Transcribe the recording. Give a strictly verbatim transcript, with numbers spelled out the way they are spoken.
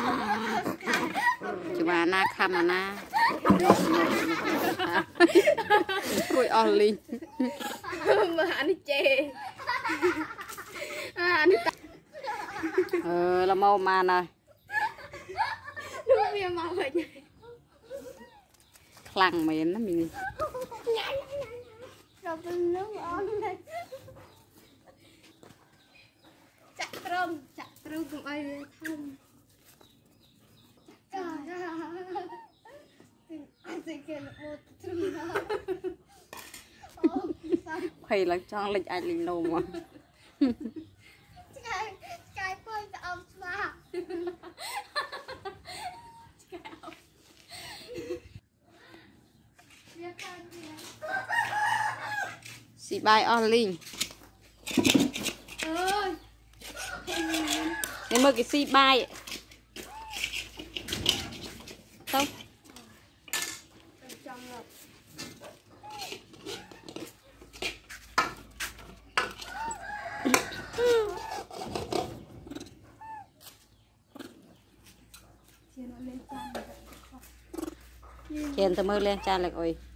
chú bà na khăm mà na cùi on linh mà anh chê anh ờ là mau mà này đúng bia màu vậy khăng mến lắm mình rồi bên nước on đây chặt trôm chặt trôm cùng ai thăm phải là cho lịch ai linh lô mà cái cái phơi ôm mà xì bài on linh nên mơ cái xì bài không chèn tao mơ lên cha lại ơi